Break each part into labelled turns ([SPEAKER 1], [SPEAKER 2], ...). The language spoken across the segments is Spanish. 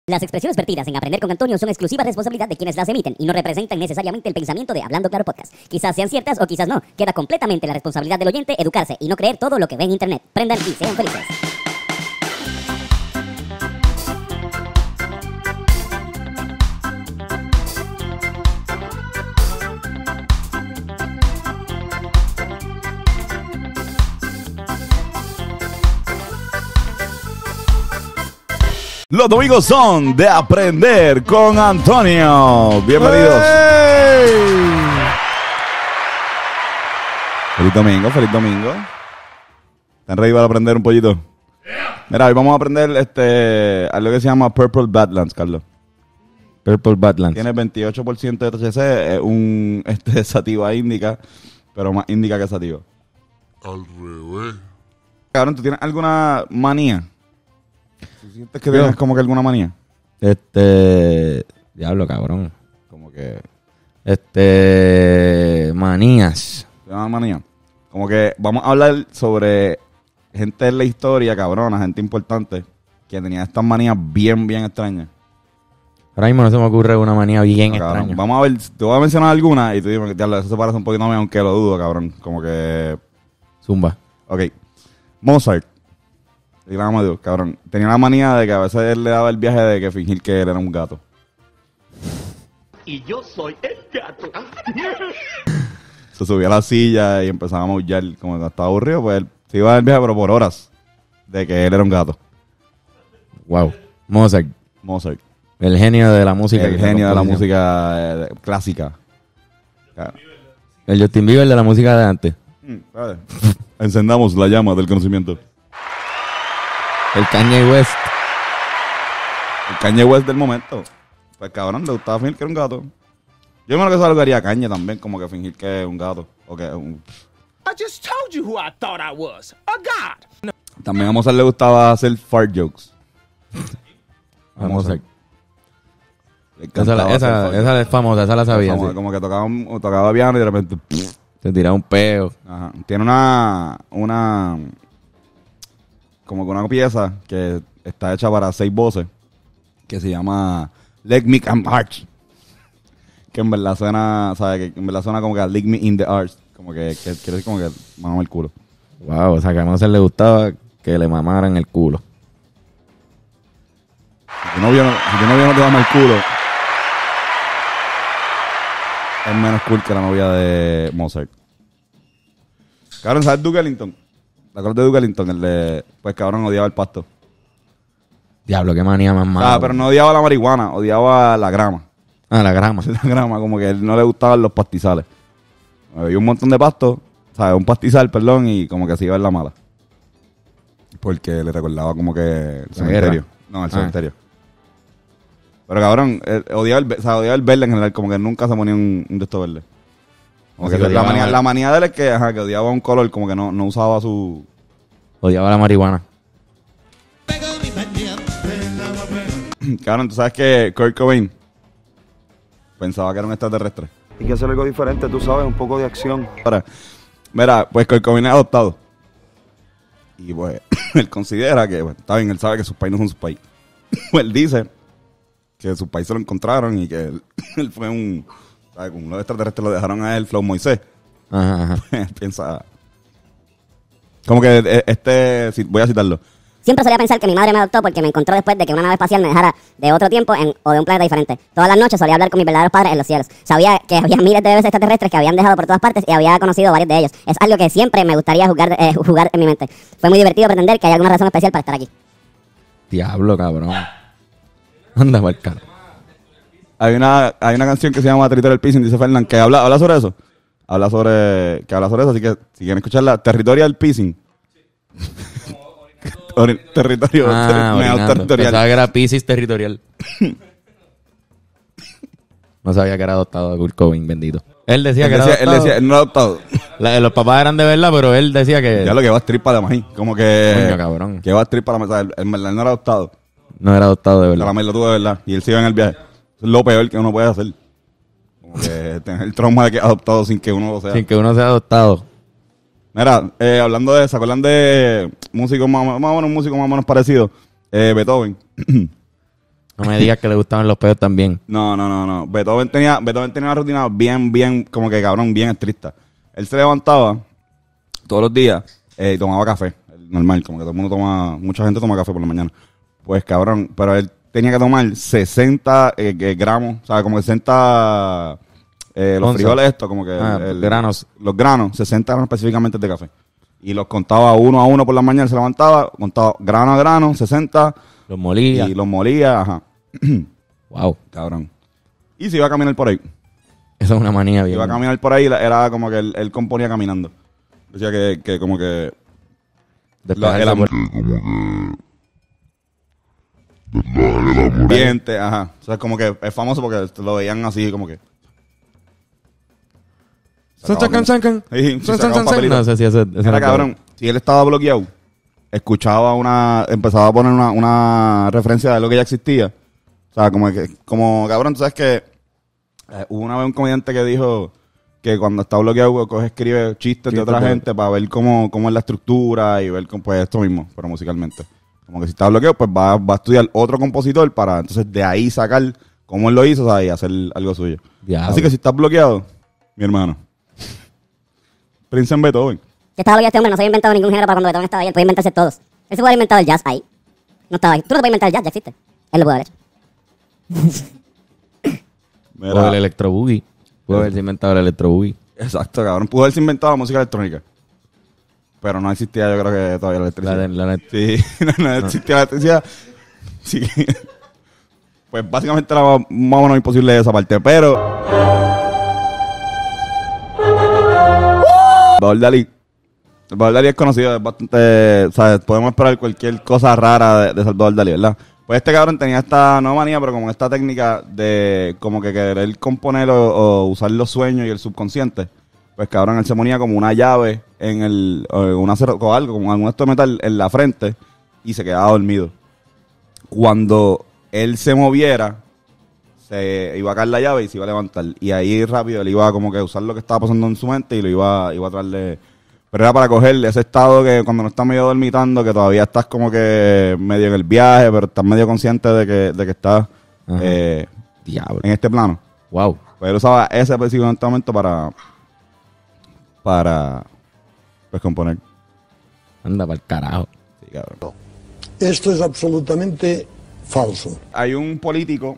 [SPEAKER 1] Las expresiones vertidas en Aprender con Antonio son exclusiva responsabilidad de quienes las emiten y no representan necesariamente el pensamiento de Hablando Claro Podcast. Quizás sean ciertas o quizás no. Queda completamente la responsabilidad del oyente educarse y no creer todo lo que ve en internet. Prendan y sean felices.
[SPEAKER 2] Los domingos son de Aprender con Antonio. Bienvenidos. ¡Hey! Feliz domingo, feliz domingo. ¿Están ready para aprender un poquito? Mira, hoy vamos a aprender algo que se llama Purple Badlands, Carlos.
[SPEAKER 3] Purple Badlands.
[SPEAKER 2] Tiene 28% de THC, es un sativa índica, pero más índica que sativa.
[SPEAKER 4] Al revés.
[SPEAKER 2] Cabrón, ¿tú tienes alguna manía? ¿Sientes que tienes como que alguna manía?
[SPEAKER 3] Diablo, cabrón.
[SPEAKER 2] Como que...
[SPEAKER 3] Manías.
[SPEAKER 2] Una manía. Como que vamos a hablar sobre gente en la historia, cabrona, gente importante, que tenía estas manías bien, bien extrañas.
[SPEAKER 3] Ahora mismo no se me ocurre una manía bien
[SPEAKER 2] Cabrón,
[SPEAKER 3] extraña.
[SPEAKER 2] vamos a ver, te voy a mencionar alguna y tú dime, diablo, eso se parece un poquito a mí, aunque lo dudo, cabrón. Como que...
[SPEAKER 3] Zumba.
[SPEAKER 2] Ok. Mozart. Y la ama de Dios, cabrón. Tenía la manía de que a veces él le daba el viaje de que fingir que él era un gato.
[SPEAKER 5] Y yo soy el gato.
[SPEAKER 2] Se subía a la silla y empezaba a maullar. Como que estaba aburrido, pues él se iba del viaje, pero por horas. De que él era un gato.
[SPEAKER 3] Wow. Mozart.
[SPEAKER 2] Mozart.
[SPEAKER 3] El genio de la música.
[SPEAKER 2] El genio de la música clásica. Claro.
[SPEAKER 3] El Justin Bieber de la música de antes.
[SPEAKER 2] ¿Sabes? Encendamos la llama del conocimiento.
[SPEAKER 3] El Kanye West.
[SPEAKER 2] El Kanye West del momento. Pues cabrón, le gustaba fingir que era un gato. Yo me lo que eso lo haría Kanye también, como que fingir que es un gato. O que es un...
[SPEAKER 5] I just told you who I thought I was. A god.
[SPEAKER 2] También a Mozart le gustaba hacer fart jokes.
[SPEAKER 3] A Mozart.
[SPEAKER 2] Le encantaba hacer fart
[SPEAKER 3] Esa es famosa, esa la sabía.
[SPEAKER 2] jokes.
[SPEAKER 3] Sí.
[SPEAKER 2] Como que tocaba piano y de repente...
[SPEAKER 3] Se tiraba un peo.
[SPEAKER 2] Ajá. Tiene una como que una pieza que está hecha para 6 voces que se llama Let Me Come Arch, que en verdad suena, ¿sabes? Que en verdad suena como que Lick Me in the Arch, como que quiere decir como que mamame el culo.
[SPEAKER 3] Wow, o sea que a Mozart le gustaba que le mamaran el culo.
[SPEAKER 2] Si tu novio no te mama el culo, es menos cool que la novia de Mozart. Cabrón, ¿sabes Duke Ellington? ¿Te acuerdas de Duke Ellington? El de... Pues cabrón, odiaba el pasto.
[SPEAKER 3] Diablo, qué manía más mala.
[SPEAKER 2] Pero no odiaba la marihuana, odiaba la grama.
[SPEAKER 3] Ah, la grama.
[SPEAKER 2] La grama, como que a él no le gustaban los pastizales. Había un montón de pasto, ¿sabes? Un pastizal, perdón, y como que se iba en la mala. Porque le recordaba como que el cementerio. No, el cementerio. Pero cabrón, odiaba el verde en general, como que nunca se ponía un de estos verdes. Como que la manía de él es que odiaba un color, como que no usaba su...
[SPEAKER 3] Odiaba la marihuana.
[SPEAKER 2] Cabrón, tú sabes que Kurt Cobain pensaba que era un extraterrestre.
[SPEAKER 6] Hay que hacer algo diferente, tú sabes, un poco de acción.
[SPEAKER 2] Ahora, mira, pues Kurt Cobain es adoptado. Y pues, él considera que, bueno, está bien, él sabe que sus pais no son sus pais. Pues él dice que sus pais se lo encontraron y que él fue un... ¿sabes? Como unos extraterrestres lo dejaron a él, Flow Moisés.
[SPEAKER 3] Ajá.
[SPEAKER 2] Piensa... Como que voy a citarlo.
[SPEAKER 1] Siempre solía pensar que mi madre me adoptó porque me encontró después de que una nave espacial me dejara de otro tiempo o de un planeta diferente. Todas las noches solía hablar con mis verdaderos padres en los cielos. Sabía que había miles de bebés extraterrestres que habían dejado por todas partes y había conocido varios de ellos. Es algo que siempre me gustaría jugar en mi mente. Fue muy divertido pretender que hay alguna razón especial para estar aquí.
[SPEAKER 3] Diablo, cabrón. Anda pa'l carajo.
[SPEAKER 2] Hay una canción que se llama Territorial Pissing, dice Fernan, que habla sobre eso. Habla sobre eso, así que si quieren escucharla, Territorial Pissing. Territorial.
[SPEAKER 3] Pensaba que era Piscis territorial. No sabía que era adoptado de Kurt Cobain, bendito. Él decía que era adoptado.
[SPEAKER 2] Él no era adoptado.
[SPEAKER 3] Los papás eran de verdad, pero él decía que...
[SPEAKER 2] Ya lo que va a strip para la maíz. Como que...
[SPEAKER 3] Coño, cabrón.
[SPEAKER 2] Que va a strip para la maíz. En verdad, él no era adoptado.
[SPEAKER 3] No era adoptado de verdad.
[SPEAKER 2] La maíz lo tuvo de verdad. Y él se iba en el viaje. Eso es lo peor que uno puede hacer. Como que tener el trauma de que es adoptado sin que uno lo sea.
[SPEAKER 3] Sin que uno sea adoptado.
[SPEAKER 2] Mira, hablando de... ¿Se acuerdan de músicos más o menos parecidos? Beethoven.
[SPEAKER 3] No me digas que le gustaban los pedos también.
[SPEAKER 2] No. Beethoven tenía una rutina bien, como que cabrón, bien estricta. Él se levantaba todos los días y tomaba café. Normal, como que todo el mundo mucha gente toma café por la mañana. Pues cabrón, pero él tenía que tomar 60 gramos, o sea, como 60... los frijoles estos, como que...
[SPEAKER 3] granos.
[SPEAKER 2] Los granos, 60 gramos específicamente de café. Y los contaba uno a uno por la mañana, se levantaba, contaba grano a grano, 60...
[SPEAKER 3] Los molía.
[SPEAKER 2] Y los molía, ajá.
[SPEAKER 3] Wow.
[SPEAKER 2] Cabrón. Y se iba a caminar por ahí.
[SPEAKER 3] Esa es una manía bien.
[SPEAKER 2] Iba a caminar por ahí, era como que él componía caminando. Decía que como que... El ambiente, ajá. O sea, como que es famoso porque lo veían así, como que...
[SPEAKER 3] Sancan.
[SPEAKER 2] Sí, sacaba un papelito.
[SPEAKER 3] No sé si ese
[SPEAKER 2] Era cabrón. Si él estaba bloqueado, empezaba a poner una referencia de lo que ya existía. O sea, como cabrón, tú sabes que hubo una vez un comediante que dijo que cuando está bloqueado escribe chistes de otra gente para ver cómo es la estructura y ver pues esto mismo, pero musicalmente. Como que si está bloqueado, pues va a estudiar otro compositor para entonces de ahí sacar cómo él lo hizo, o sea, y hacer algo suyo.
[SPEAKER 3] Diablo.
[SPEAKER 2] Así que si estás bloqueado, mi hermano, Prince en Beethoven.
[SPEAKER 1] Que estaba bloqueado este hombre, no se había inventado ningún género para cuando Beethoven estaba ahí, él podía inventarse todos. Él se puede haber inventado el jazz ahí. No estaba ahí. Tú no te puedes inventar el jazz, ya existe. Él lo puede haber hecho.
[SPEAKER 3] O el electro boogie. Pudo haberse inventado el electro boogie.
[SPEAKER 2] Exacto, cabrón. Pudo haberse inventado la música electrónica. Pero no existía, yo creo que todavía la electricidad. Sí, no existía la electricidad. Sí. Pues básicamente era más o menos imposible esa parte. Pero Salvador Dalí. Salvador Dalí es conocido, es bastante... O sea, podemos esperar cualquier cosa rara de Salvador Dalí, ¿verdad? Pues este cabrón tenía esta, no manía, pero como esta técnica de como que querer componer o usar los sueños y el subconsciente. Pues cabrón, él se ponía como una llave en o algo, como algún esto de metal en la frente y se quedaba dormido. Cuando él se moviera, se iba a caer la llave y se iba a levantar. Y ahí rápido él iba como que a usar lo que estaba pasando en su mente y lo iba a traerle... Pero era para coger ese estado que cuando no estás medio dormitando, que todavía estás como que medio en el viaje, pero estás medio consciente de que estás
[SPEAKER 3] Diablo.
[SPEAKER 2] en este plano.
[SPEAKER 3] Wow.
[SPEAKER 2] Pues él usaba ese específicamente momento para pues componer.
[SPEAKER 3] Anda para el carajo.
[SPEAKER 2] Sí, cabrón.
[SPEAKER 7] Esto es absolutamente falso.
[SPEAKER 2] Hay un político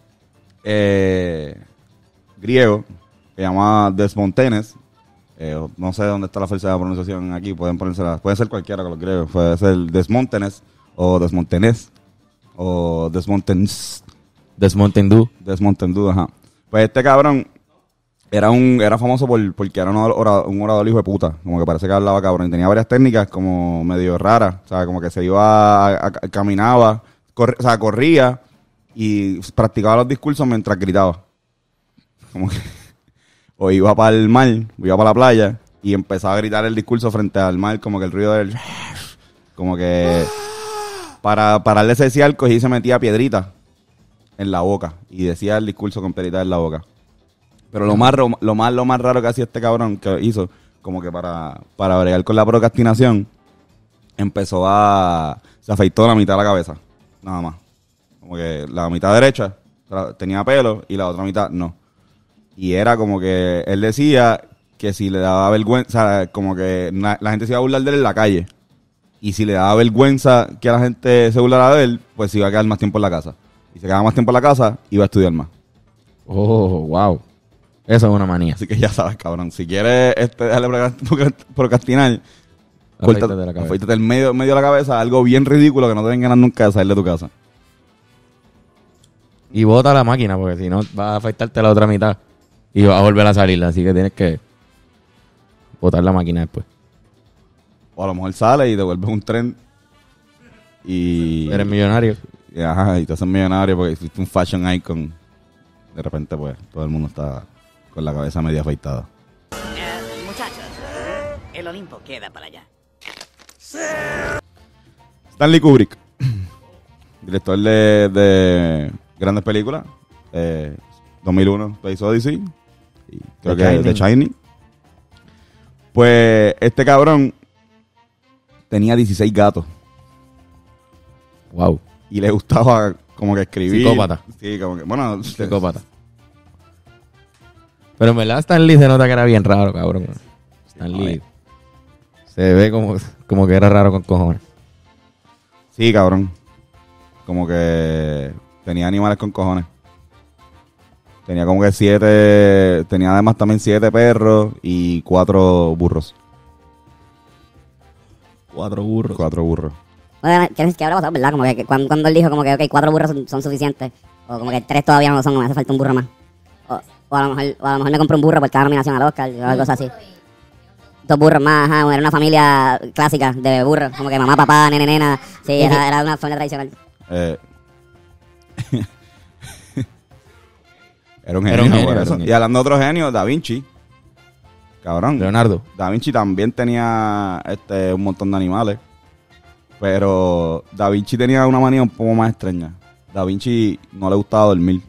[SPEAKER 2] griego que se llama Desmontenes. No sé dónde está la falsa pronunciación aquí. Puede ser cualquiera con los griegos. Puede ser Desmontenes o Desmontenes o Desmontenes. Desmontendú, ajá. Pues este cabrón era famoso porque era un orador hijo de puta. Como que parece que hablaba cabrón. Y tenía varias técnicas como medio raras. O sea, como que se iba, caminaba, corría y practicaba los discursos mientras gritaba. Como que... O iba para el mar, iba para la playa y empezaba a gritar el discurso frente al mar, como que el ruido del... Como que... Para darle ese cial, cogí y se metía piedritas en la boca y decía el discurso con piedritas en la boca. Pero lo más raro que hacía este cabrón que hizo, como que para bregar con la procrastinación, se afeitó la mitad de la cabeza, nada más. Como que la mitad derecha tenía pelo y la otra mitad no. Y era como que él decía que si le daba vergüenza, o sea, como que la gente se iba a burlar de él en la calle. Y si le daba vergüenza que la gente se burlara de él, pues se iba a quedar más tiempo en la casa. Y se quedaba más tiempo en la casa, iba a estudiar más.
[SPEAKER 3] Oh, wow. Eso es una manía.
[SPEAKER 2] Así que ya sabes, cabrón. Si quieres dejarle procrastinar, afeítate el medio de la cabeza, algo bien ridículo que no te den ganas nunca de salir de tu casa.
[SPEAKER 3] Y bota la máquina, porque si no vas a afeitarte la otra mitad. Y va a volver a salir, así que tienes que botar la máquina después.
[SPEAKER 2] O a lo mejor sale y devuelves un tren y...
[SPEAKER 3] Eres millonario.
[SPEAKER 2] Y te haces millonario porque hiciste un fashion icon. De repente, pues, todo el mundo está con la cabeza media afeitada.
[SPEAKER 8] Muchachos, el Olimpo queda para allá.
[SPEAKER 2] Stanley Kubrick, director de grandes películas. 2001, Space Odyssey. Y creo que The Shining. Pues este cabrón tenía 16 gatos.
[SPEAKER 3] Wow.
[SPEAKER 2] Y le gustaba como que escribir.
[SPEAKER 3] Psicópata.
[SPEAKER 2] Sí, como que, bueno,
[SPEAKER 3] Psicópata. Pero en verdad Stan Lee se nota que era bien raro, cabrón. Stan Lee se ve como que era raro con cojones.
[SPEAKER 2] Sí, cabrón. Como que tenía animales con cojones. Tenía como que 7, tenía además también 7 perros y 4 burros.
[SPEAKER 3] 4 burros.
[SPEAKER 2] 4 burros.
[SPEAKER 1] Bueno, ¿qué habrá pasado, verdad? Como que cuando él dijo como que, ok, 4 burros son suficientes. O como que 3 todavía no lo son, me hace falta un burro más. O a lo mejor me compré un burro por cada nominación al Oscar o algo así. 2 burros más, ajá, era una familia clásica de burros. Como que mamá, papá, nene, nena. Sí, era una familia tradicional.
[SPEAKER 2] Era un genio, por eso. Y hablando de otro genio, Da Vinci. Cabrón.
[SPEAKER 3] Leonardo.
[SPEAKER 2] Da Vinci también tenía un montón de animales. Pero Da Vinci tenía una manía un poco más extraña. Da Vinci no le gustaba dormir.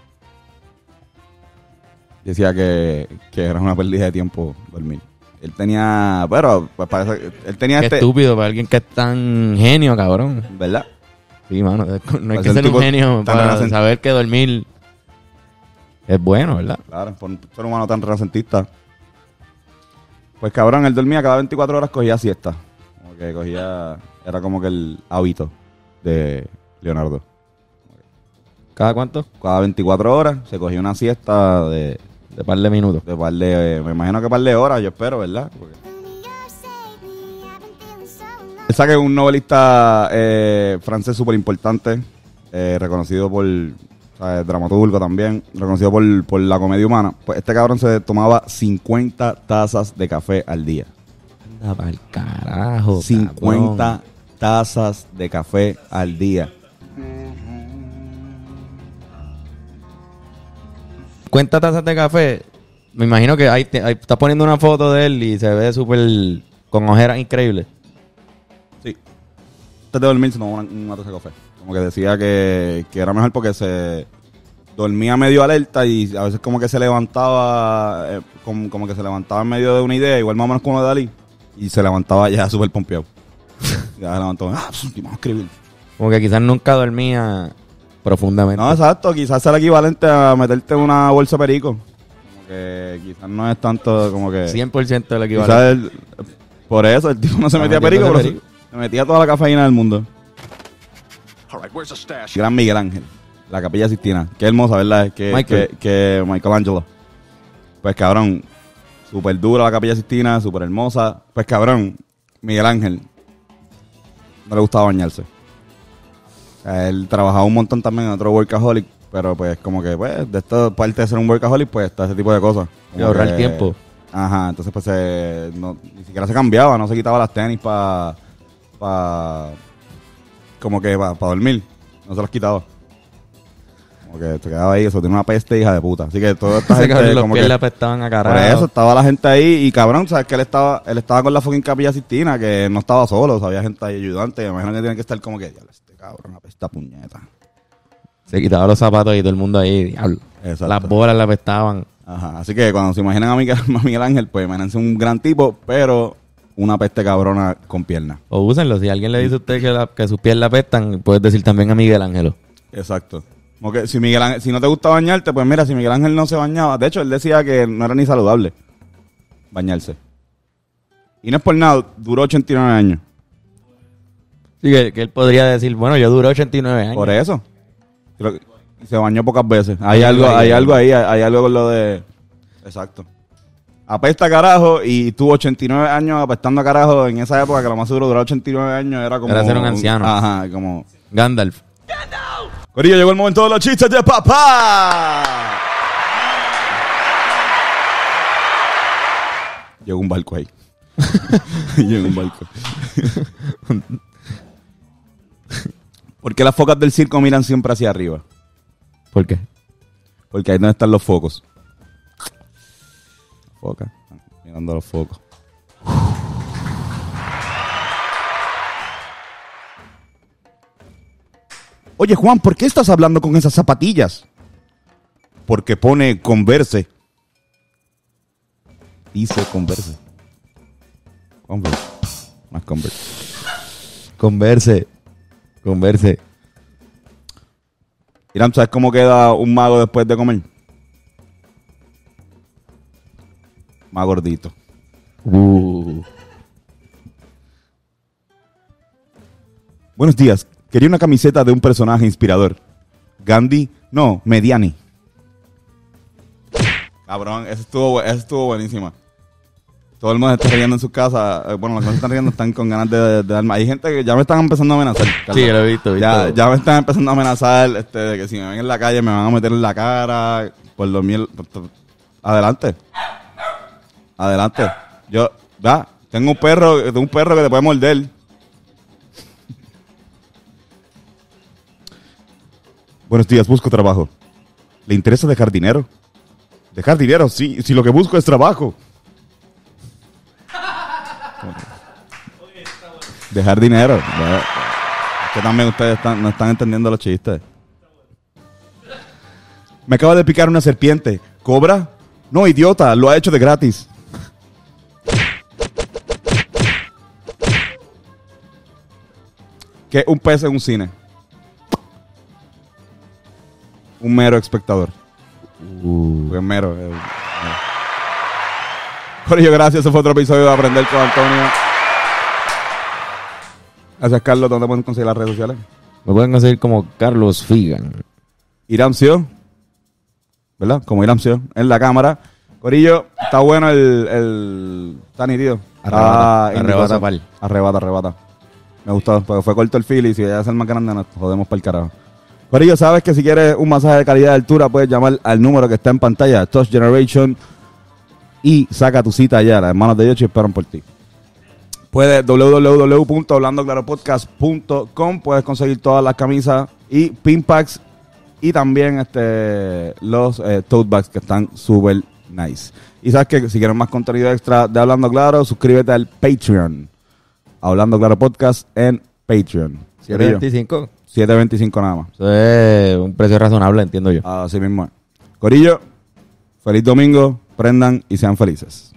[SPEAKER 2] Decía que era una pérdida de tiempo dormir. Él tenía, pero pues parece él tenía
[SPEAKER 3] Qué estúpido para alguien que es tan genio, cabrón.
[SPEAKER 2] ¿verdad?
[SPEAKER 3] Sí, mano. No hay
[SPEAKER 2] Parece
[SPEAKER 3] que
[SPEAKER 2] un
[SPEAKER 3] ser un
[SPEAKER 2] tipo
[SPEAKER 3] genio
[SPEAKER 2] tan
[SPEAKER 3] para
[SPEAKER 2] renacen-
[SPEAKER 3] saber que dormir es bueno, ¿verdad?
[SPEAKER 2] Claro, por un ser humano tan renacentista. Pues cabrón, él dormía cada 24 horas, cogía siesta. Como que era como que el hábito de Leonardo.
[SPEAKER 3] ¿Cada cuánto?
[SPEAKER 2] Cada 24 horas se cogía una siesta de
[SPEAKER 3] Par de minutos.
[SPEAKER 2] me imagino que par de horas, yo espero, ¿verdad? Porque él sabe que es un novelista francés súper importante, reconocido por, ¿sabes? Dramaturgo también, reconocido por la comedia humana. Pues este cabrón se tomaba 50 tazas de café al día.
[SPEAKER 3] Anda pa'l carajo,
[SPEAKER 2] 50
[SPEAKER 3] cabrón.
[SPEAKER 2] tazas de café al día.
[SPEAKER 3] 50 tazas de café. Me imagino que ahí estás poniendo una foto de él y se ve súper con ojeras increíbles.
[SPEAKER 2] Sí. Antes de dormir se tomaba una taza de café. Como que decía que era mejor porque se dormía medio alerta y a veces como que se levantaba, como que se levantaba en medio de una idea, igual más o menos como de Dalí, y se levantaba ya súper pompeado. Ya se levantó, vamos a escribir.
[SPEAKER 3] Como que quizás nunca dormía profundamente.
[SPEAKER 2] No, exacto, quizás sea el equivalente a meterte una bolsa de perico. Como que quizás no es tanto como que...
[SPEAKER 3] 100% del
[SPEAKER 2] Quizás
[SPEAKER 3] equivalente.
[SPEAKER 2] por eso el tipo no se metía perico, pero se metía toda la cafeína del mundo. Gran Miguel Ángel, la Capilla Sistina. Qué hermosa, ¿verdad? Que Michelangelo. Pues cabrón, súper dura la Capilla Sistina, súper hermosa. Pues cabrón, Miguel Ángel no le gustaba bañarse. O sea, él trabajaba un montón también en otro workaholic, pero pues como que pues de esto, parte de ser un workaholic, pues está ese tipo de cosas.
[SPEAKER 3] Y ahorrar tiempo.
[SPEAKER 2] Ajá, entonces pues ni siquiera se cambiaba, no se quitaba las tenis para como que para dormir, no se las quitaba. Como que se quedaba ahí, eso tiene una peste hija de puta. Así que toda esta
[SPEAKER 3] Ese cabrón,
[SPEAKER 2] gente
[SPEAKER 3] los
[SPEAKER 2] como
[SPEAKER 3] pies
[SPEAKER 2] que
[SPEAKER 3] le apestaban a carajo.
[SPEAKER 2] por eso estaba la gente ahí y cabrón, sabes que él estaba con la fucking Capilla Sistina, que no estaba solo, o sea, había gente ahí ayudante, me imagino que tiene que estar como que, diablo, este cabrón apesta puñeta.
[SPEAKER 3] Se quitaba los zapatos y todo el mundo ahí, diablo.
[SPEAKER 2] Exacto.
[SPEAKER 3] Las bolas le apestaban.
[SPEAKER 2] Ajá, así que cuando se imaginan a Miguel Ángel, pues imagínense un gran tipo, pero una peste cabrona con piernas.
[SPEAKER 3] O úsenlo. Si alguien le dice a usted que sus pies le apestan, puedes decir también a Miguel Ángelo.
[SPEAKER 2] Exacto. Como que si no te gusta bañarte, pues mira, si Miguel Ángel no se bañaba, de hecho él decía que no era ni saludable bañarse. Y no es por nada, duró 89 años.
[SPEAKER 3] Sí, que él podría decir, bueno, yo duré 89 años.
[SPEAKER 2] Por eso. Y se bañó pocas veces. Hay algo ahí, hay algo con lo de... Exacto. Apesta a carajo y tuvo 89 años apestando a carajo en esa época, que lo más seguro durar 89 años era como...
[SPEAKER 3] Era ser un anciano.
[SPEAKER 2] Ajá, como...
[SPEAKER 3] Gandalf.
[SPEAKER 2] Corillo, llegó el momento de los chistes de papá. Llegó un barco ahí. Llegó un barco. ¿Por qué las focas del circo miran siempre hacia arriba?
[SPEAKER 3] ¿Por qué?
[SPEAKER 2] Porque ahí es donde están los focos. Focas. Mirando los focos. Oye, Juan, ¿por qué estás hablando con esas zapatillas? Porque pone Converse. Dice Converse. Converse. Más Converse.
[SPEAKER 3] Converse.
[SPEAKER 2] Irán, ¿sabes cómo queda un mago después de comer? Más gordito. Buenos días. Quería una camiseta de un personaje inspirador. Gandhi, no, Mediani. Cabrón, esa estuvo buenísima. Todo el mundo está riendo en su casa. Bueno, los que no están riendo están con ganas de dar más. Hay gente que ya me están empezando a amenazar. Carlos.
[SPEAKER 3] Sí, lo he visto.
[SPEAKER 2] Ya me están empezando a amenazar de que si me ven en la calle me van a meter en la cara. Por lo mío. Adelante. Yo, tengo un perro que te puede morder. Buenos días, busco trabajo. ¿Le interesa dejar dinero? ¿Dejar dinero? Sí, si lo que busco es trabajo. Dejar dinero. Es que también ustedes no están entendiendo los chistes. Me acaba de picar una serpiente. ¿Cobra? No, idiota, lo ha hecho de gratis. ¿Qué? Un pez en un cine. Un mero espectador. Porque es mero. Corillo, gracias. Ese fue otro episodio de Aprender con Antonio. Gracias, Carlos. ¿Dónde pueden conseguir las redes sociales?
[SPEAKER 3] Me pueden conseguir como Carlos Figan.
[SPEAKER 2] Iramcio, ¿verdad? Como Iramcio, en la cámara. Corillo, está bueno el está nítido.
[SPEAKER 3] Arrebata, pal.
[SPEAKER 2] Arrebata. Me gustó, porque fue corto el feel y si voy a ser más grande nos jodemos para el carajo. Corillo, sabes que si quieres un masaje de calidad de altura puedes llamar al número que está en pantalla, Touch Generation, y saca tu cita allá. Las hermanas de Yoshi esperan por ti. Puedes www.hablandoclaropodcast.com. Puedes conseguir todas las camisas y pin packs y también los tote bags que están súper nice. Y sabes que si quieres más contenido extra de Hablando Claro, suscríbete al Patreon. Hablando Claro Podcast en Patreon.
[SPEAKER 3] $7.25.
[SPEAKER 2] $7.25 nada más.
[SPEAKER 3] Eso es un precio razonable, entiendo yo.
[SPEAKER 2] Así mismo es. Corillo, feliz domingo, prendan y sean felices.